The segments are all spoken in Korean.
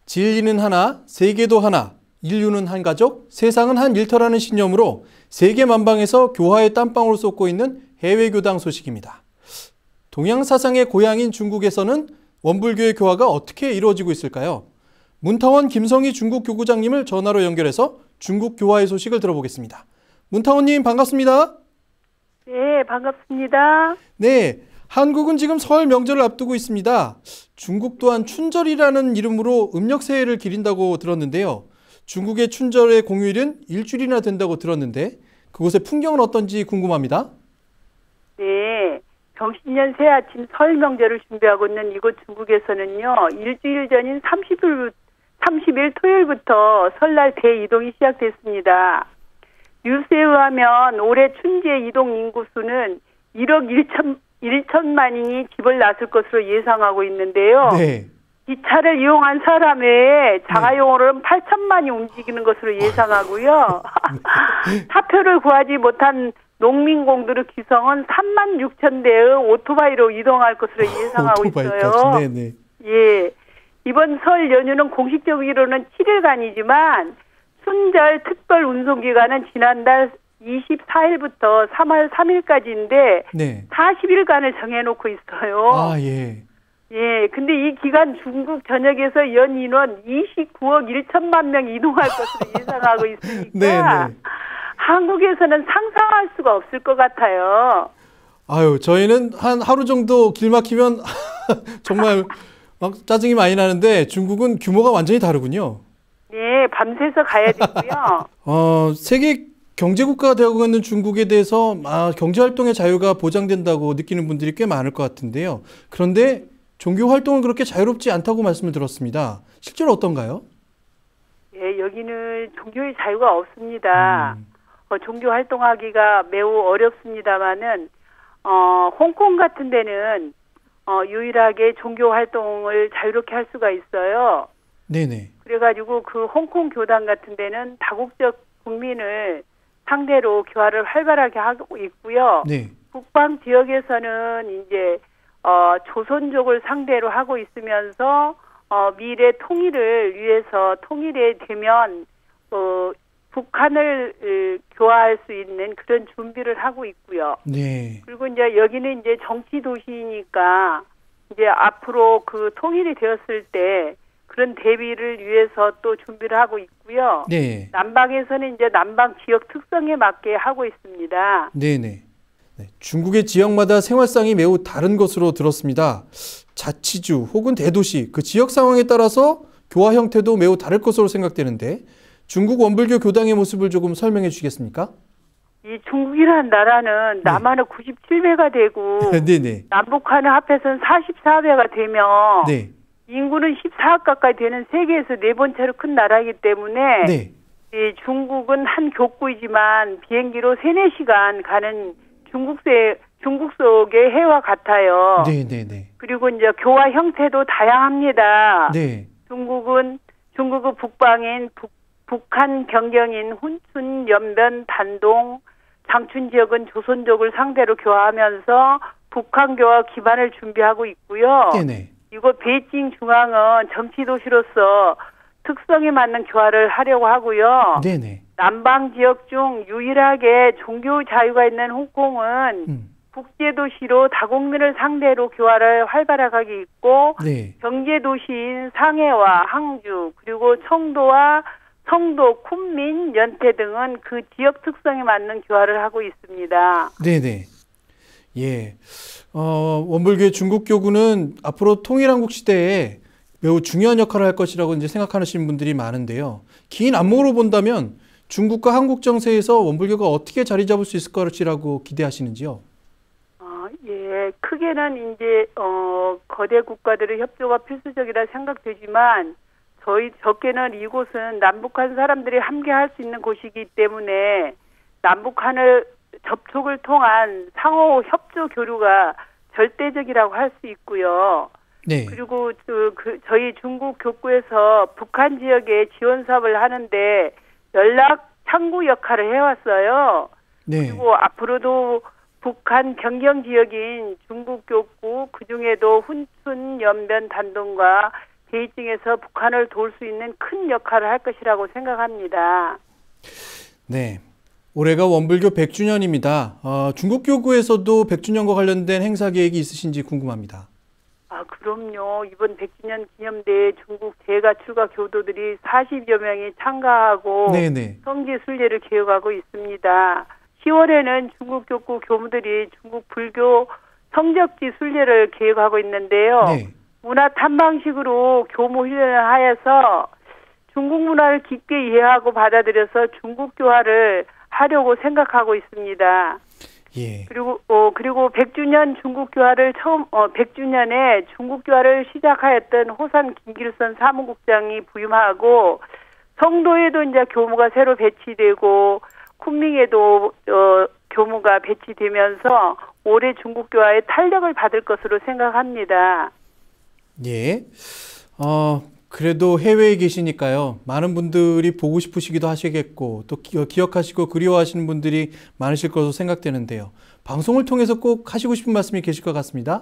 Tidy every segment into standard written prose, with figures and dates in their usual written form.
진리는 하나, 세계도 하나, 인류는 한 가족, 세상은 한 일터라는 신념으로 세계 만방에서 교화의 땀방울을 쏟고 있는 해외교당 소식입니다. 동양 사상의 고향인 중국에서는 원불교의 교화가 어떻게 이루어지고 있을까요? 문타원 김성희 중국 교구장님을 전화로 연결해서 중국 교화의 소식을 들어보겠습니다. 문타원님 반갑습니다. 네, 반갑습니다. 네, 한국은 지금 설 명절을 앞두고 있습니다. 중국 또한 춘절이라는 이름으로 음력새해를 기린다고 들었는데요. 중국의 춘절의 공휴일은 일주일이나 된다고 들었는데 그곳의 풍경은 어떤지 궁금합니다. 네, 경신년 새아침 설 명절을 준비하고 있는 이곳 중국에서는요. 일주일 전인 30일 토요일부터 설날 대이동이 시작됐습니다. 뉴스에 의하면 올해 춘제 이동 인구수는 1억 1천만인이 집을 나설 것으로 예상하고 있는데요. 네. 기차를 이용한 사람 외에 자가용으로는 8천만이 움직이는 것으로 예상하고요. 사표를 구하지 못한 농민공들의 기성은 3만 6천 대의 오토바이로 이동할 것으로 예상하고 있어요. 네네. 예, 이번 설 연휴는 공식적으로는 7일간이지만 춘절 특별 운송기간은 지난달 24일부터 3월 3일까지인데 네. 40일간을 정해놓고 있어요. 아, 예. 예, 근데 이 기간 중국 전역에서 연 인원 29억 1천만 명 이동할 것으로 예상하고 있으니까 네네. 한국에서는 상상할 수가 없을 것 같아요. 아유, 저희는 한 하루 정도 길 막히면 정말 막 짜증이 많이 나는데 중국은 규모가 완전히 다르군요. 네, 밤새서 가야 되고요. 세계 경제국가가 되고 있는 중국에 대해서 경제활동의 자유가 보장된다고 느끼는 분들이 꽤 많을 것 같은데요. 그런데 종교활동은 그렇게 자유롭지 않다고 말씀을 들었습니다. 실제로 어떤가요? 예, 여기는 종교의 자유가 없습니다. 종교활동하기가 매우 어렵습니다만은 홍콩 같은 데는 유일하게 종교활동을 자유롭게 할 수가 있어요. 네네. 그래가지고 그 홍콩 교단 같은 데는 다국적 국민을 상대로 교화를 활발하게 하고 있고요. 네. 북방 지역에서는 이제 조선족을 상대로 하고 있으면서 미래 통일을 위해서 통일이 되면 북한을 교화할 수 있는 그런 준비를 하고 있고요. 네. 그리고 이제 여기는 이제 정치 도시니까 이제 앞으로 그 통일이 되었을 때 그런 대비를 위해서 또 준비를 하고 있고요. 네. 남방에서는 이제 남방 지역 특성에 맞게 하고 있습니다. 네네. 네. 중국의 지역마다 생활상이 매우 다른 것으로 들었습니다. 자치주 혹은 대도시, 그 지역 상황에 따라서 교화 형태도 매우 다를 것으로 생각되는데 중국 원불교 교당의 모습을 조금 설명해 주시겠습니까? 이 중국이라는 나라는 남한은 97배가 되고 네네. 남북한을 합해서는 44배가 되면 네. 인구는 14억 가까이 되는 세계에서 네 번째로 큰 나라이기 때문에 네. 이 중국은 한 교구이지만 비행기로 3-4시간 가는 중국 속의 해와 같아요. 네네네. 그리고 이제 교화 형태도 다양합니다. 네. 중국의 북방인 북한 경경인 훈춘, 연변, 단동, 장춘 지역은 조선족을 상대로 교화하면서 북한 교화 기반을 준비하고 있고요. 네네. 이곳 베이징 중앙은 정치 도시로서 특성에 맞는 교화를 하려고 하고요. 네네. 남방 지역 중 유일하게 종교 자유가 있는 홍콩은 국제 도시로 다국민을 상대로 교화를 활발하게 있고 네. 경제 도시인 상해와 항주 그리고 청도와 성도, 쿤민, 연태 등은 그 지역 특성에 맞는 교화를 하고 있습니다. 네네. 예. 원불교의 중국 교구는 앞으로 통일한국 시대에 매우 중요한 역할을 할 것이라고 이제 생각하시는 분들이 많은데요. 긴 안목으로 본다면 중국과 한국 정세에서 원불교가 어떻게 자리 잡을 수 있을 것이라고 기대하시는지요? 예. 크게는 이제 거대 국가들의 협조가 필수적이라 생각되지만 적게는 이곳은 남북한 사람들이 함께 할 수 있는 곳이기 때문에 남북한을 접촉을 통한 상호 협조 교류가 절대적이라고 할 수 있고요. 네. 그리고 저희 중국 교구에서 북한 지역에 지원 사업을 하는데 연락 창구 역할을 해왔어요. 네. 그리고 앞으로도 북한 경경 지역인 중국 교구 그중에도 훈춘, 연변, 단동과 베이징에서 북한을 도울 수 있는 큰 역할을 할 것이라고 생각합니다. 네. 올해가 원불교 100주년입니다. 중국 교구에서도 100주년과 관련된 행사 계획이 있으신지 궁금합니다. 그럼요. 이번 100주년 기념대회 중국 재가 출가 교도들이 40여 명이 참가하고 네네. 성지 순례를 계획하고 있습니다. 10월에는 중국 교구 교무들이 중국 불교 성적지 순례를 계획하고 있는데요. 네. 문화 탐방식으로 교무 훈련을 하여서 중국 문화를 깊게 이해하고 받아들여서 중국 교화를 하려고 생각하고 있습니다. 예. 그리고 100주년 중국 교화를 100주년에 중국 교화를 시작하였던 호산 김길선 사무국장이 부임하고 성도에도 이제 교무가 새로 배치되고 쿤밍에도 교무가 배치되면서 올해 중국 교화의 탄력을 받을 것으로 생각합니다. 예. 그래도 해외에 계시니까요. 많은 분들이 보고 싶으시기도 하시겠고 또 기억하시고 그리워하시는 분들이 많으실 것으로 생각되는데요. 방송을 통해서 꼭 하시고 싶은 말씀이 계실 것 같습니다.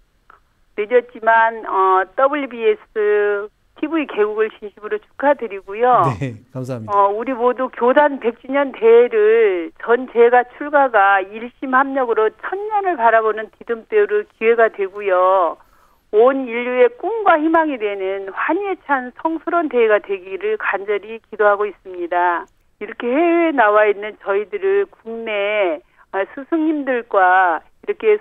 늦었지만 WBS TV 개국을 진심으로 축하드리고요. 네, 감사합니다. 우리 모두 교단 100주년 대회를 전 재가 출가가 일심 합력으로 천년을 바라보는 디딤대로 기회가 되고요. 온 인류의 꿈과 희망이 되는 환희에 찬 성스러운 대회가 되기를 간절히 기도하고 있습니다. 이렇게 해외에 나와 있는 저희들을 국내 스승님들과 이렇게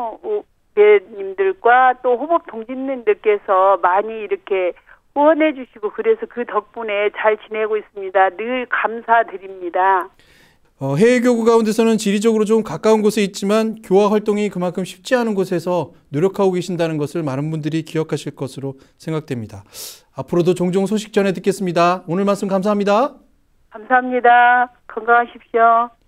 선후배님들과 또 호법 동지님들께서 많이 이렇게 후원해 주시고 그래서 그 덕분에 잘 지내고 있습니다. 늘 감사드립니다. 해외 교구 가운데서는 지리적으로 좀 가까운 곳에 있지만 교화 활동이 그만큼 쉽지 않은 곳에서 노력하고 계신다는 것을 많은 분들이 기억하실 것으로 생각됩니다. 앞으로도 종종 소식 전해 듣겠습니다. 오늘 말씀 감사합니다. 감사합니다. 건강하십시오.